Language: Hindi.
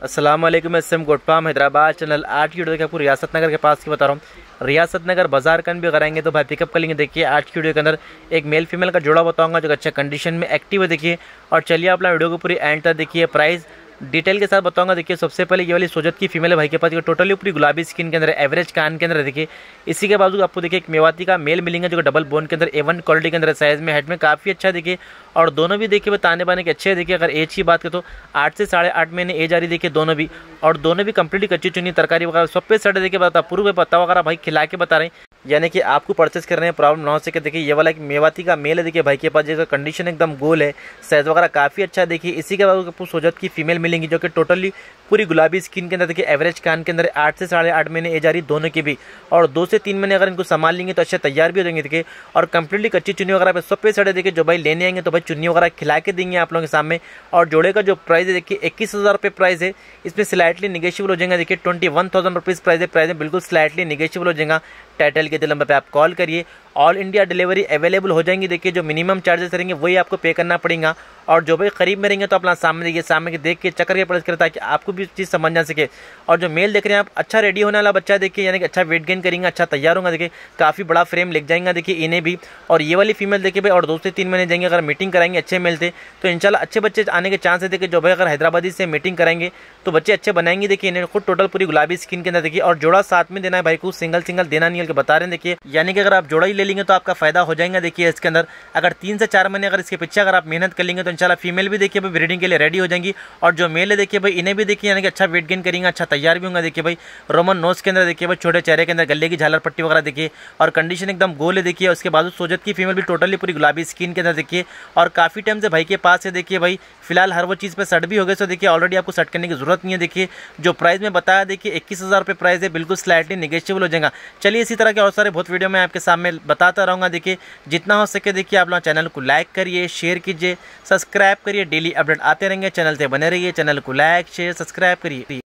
अस्सलाम वालेकुम। एम गोटपाम हैदराबाद चैनल 8 की वीडियो देखिए आपको रियासत नगर के पास की बता रहा हूँ। रियासत नगर बाजार कन भी कराएंगे तो भाई पिकअप कर लेंगे। देखिए आज की वीडियो के अंदर एक मेल फीमेल का जोड़ा बताऊंगा जो अच्छा कंडीशन में एक्टिव है। देखिए और चलिए अपना वीडियो को पूरी एंड तक देखिए, प्राइस डिटेल के साथ बताऊंगा। देखिए सबसे पहले ये वाली सोजत की फीमेल है भाई के पास, ये टोटली पूरी गुलाबी स्किन के अंदर, एवरेज कान के अंदर है। देखिए इसी के बाजू आपको देखिए एक मेवाती का मेल मिलेंगे जो डबल बोन के अंदर A1 क्वालिटी के अंदर साइज में, हेड में काफ़ी अच्छा है। देखिए और दोनों भी देखिए ताने बाने के अच्छे है। देखिए अगर एज की बात करें तो 8 से 8.5 महीने एज आ रही। देखिए दोनों भी, और दोनों भी कंप्लीटली कच्ची चुनी तरकारी वगैरह सब पे सड़े। देखिए बता पूर्व पत्ता वगैरह भाई खिला के बता रहे हैं, यानी कि आपको परचेस करने में प्रॉब्लम ना हो सके। देखिए ये वाला एक मेवाती का मेल है। देखिए भाई के पास जैसे कंडीशन एकदम गोल है, साइज वगैरह काफ़ी अच्छा है। देखिए इसी के बाद आपको सोजत की फीमेल मिलेंगी जो कि टोटली पूरी गुलाबी स्किन के अंदर, देखिए एवरेज कान के अंदर, 8 से 8.5 महीने एज आ रही दोनों की भी, और 2 से 3 महीने अगर इनको संभाल लेंगे तो अच्छे तैयार भी हो जाएंगे। देखिए और कंप्लीटली कच्ची चुन्नी वगैरह पे सब पे सड़े। देखिए जो भाई लेने आएंगे तो भाई चुन्नी वगैरह खिला के देंगे आप लोगों के सामने। और जोड़े का जो प्राइस है देखिए 21,000 रुपये प्राइस है, इसमें स्लाइटली निगेशियबल हो जाएगा। देखिए 21,000 रुपीज़ प्राइस है बिल्कुल स्लाइटली निगेशियबल हो जाएगा। टाइटल के नंबर पे आप कॉल करिए, ऑल इंडिया डिलीवरी अवेलेबल हो जाएंगी। देखिए जो मिनिमम चार्जेस रहेंगे वही आपको पे करना पड़ेगा, और जो भाई करीब में रहेंगे तो अपना सामने देखिए, सामने के देख के चक्कर के परचेस करें ताकि आपको भी चीज़ समझ जा सके। और जो मेल देख रहे हैं आप, अच्छा रेडी होने वाला बच्चा देखिए, यानी कि अच्छा वेट गेन करेंगे, अच्छा तैयार होगा। देखिए काफ़ी बड़ा फ्रेम लेके जाएंगे देखिए इन्हें भी। और ये वाली फीमेल देखिए भाई और 2 से 3 महीने जाएंगे, अगर मीटिंग कराएंगे अच्छे मेल थे तो इंशाल्लाह अच्छे बच्चे आने के चांस है। देखिए जो भाई अगर हैदराबादी से मीटिंग कराएंगे तो बच्चे अच्छे बनाएंगे। देखिए इन्हें खुद टोटल पूरी गुलाबी स्किन के अंदर। देखिए और जोड़ा साथ में देना है भाई को, सिंगल देना नहीं है बता रहे हैं। देखिए यानी कि अगर आप जोड़ा ही ले लेंगे तो आपका फायदा हो जाएगा। देखिए इसके अंदर अगर 3 से 4 महीने अगर इसके पीछे अगर आप मेहनत कर लेंगे तो इंशाल्लाह फीमेल भी देखिए भाई ब्रीडिंग के लिए रेडी हो जाएंगी। और जो मेल है देखिए भाई इन्हें भी देखिए यानी कि अच्छा वेट गेन करेंगे, अच्छा तैयार भी होंगे। देखिए भाई रोमन नोज के अंदर, देखिए भाई छोटे चेहरे के अंदर गले की झालर पट्टी वगैरह देखिए, और कंडीशन एकदम गोल है। देखिए उसके बाद सोजत की फीमेल भी टोटली पूरी गुलाबी स्किन के अंदर। देखिए और काफ़ी टाइम से भाई के पास है। देखिए भाई फिलहाल हर वो चीज़ पे सेट भी हो गए, सो देखिए ऑलरेडी आपको सेट करने की जरूरत नहीं है। देखिए जो प्राइस में बताया देखिए 21,000 रुपये प्राइस है, बिल्कुल स्लाइटली निगेशियबल हो जाएगा। चलिए इसी तरह के और सारे बहुत वीडियो मैं आपके सामने बताता रहूँगा। देखिए जितना हो सके देखिए आप लोग चैनल को लाइक करिए, शेयर कीजिए, सब्सक्राइब करिए, डेली अपडेट आते रहेंगे। चैनल से बने रहिए, चैनल को लाइक शेयर सब्सक्राइब करिए।